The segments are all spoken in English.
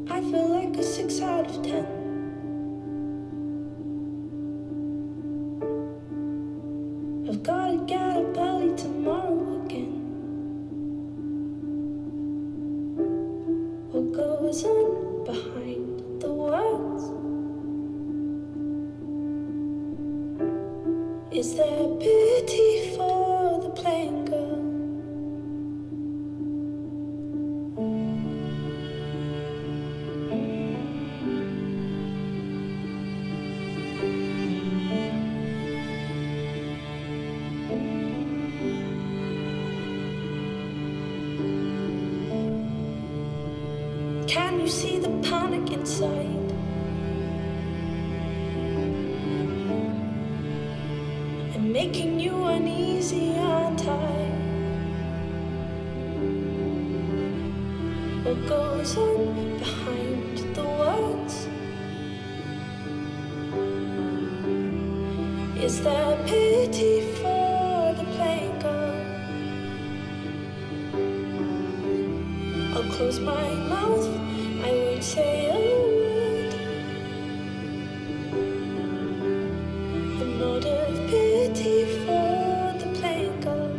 I feel like a 6 out of 10. I've gotta get up early tomorrow again. What goes on behind the words? Is there pity for the plain girl? Can you see the panic inside? I'm making you uneasy, aren't I? What goes on behind the words? Is there pity for the plain girl? I'll close my mouth, I won't say a word. I'm not of pity for the plain girl.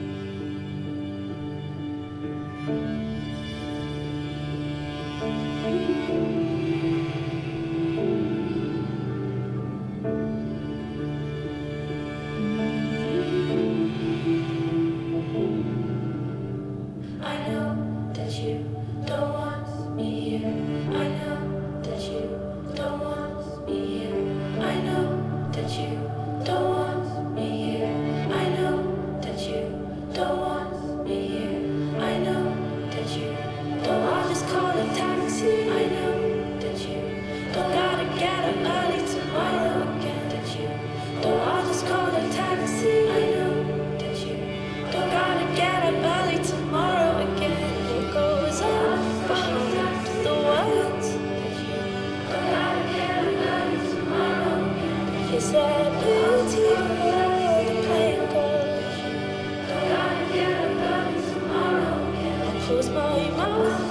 I know that you don't want me here. I know that you don't want me here. I know that you don't want me here. I know that you don't want me here. I know that you don't want just call a taxi. I know that you don't gotta get up early tomorrow again. That you don't want just call a taxi. I know that you don't gotta get up early tomorrow again. What goes on behind the words? Is there pity for the plain girl? I'll close my mouth.